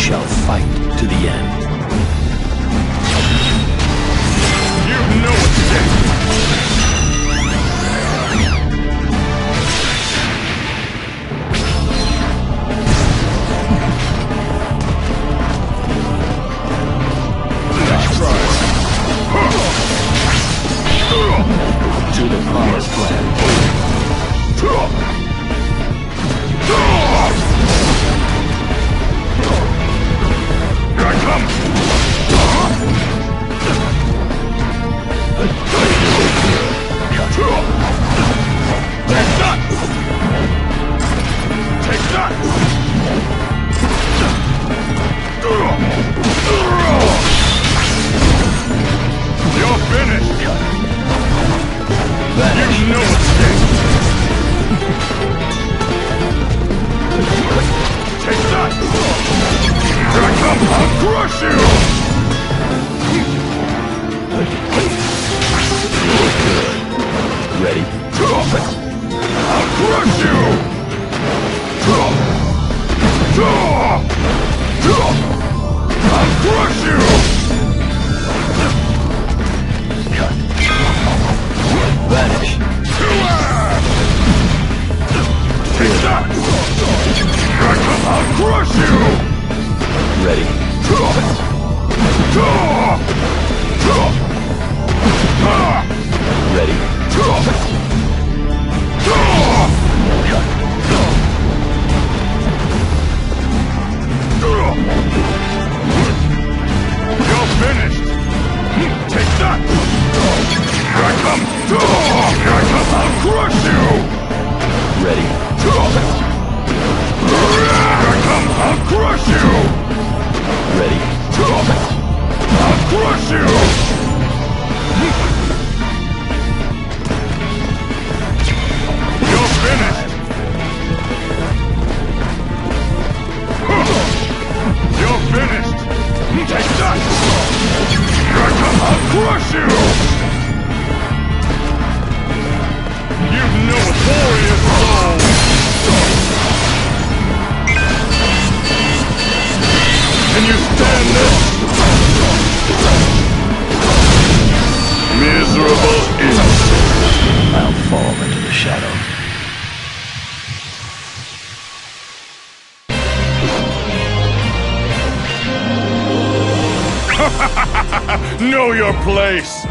shall fight to the end. You know what's next! Nice try. To the promised land. Here I come! Take that! Take that! You're finished! Vanish. You know what's next! Take that! Here I come! I'll crush you! Ready? I'll crush you! I'll crush you! Cut. Vanish. Take that! Here I come! I'll crush you! Ready? Ready? You're finished! Take that! Here I come! Here I come! I'll crush you! Ready? Here I come! I'll crush you! Ready? I'll crush you! You're finished! You're finished! Take that! Here I come! I'll crush you! You know a warrior's soul! Can you stand this? Miserable innocent! I'll fall into the shadow. Know your place!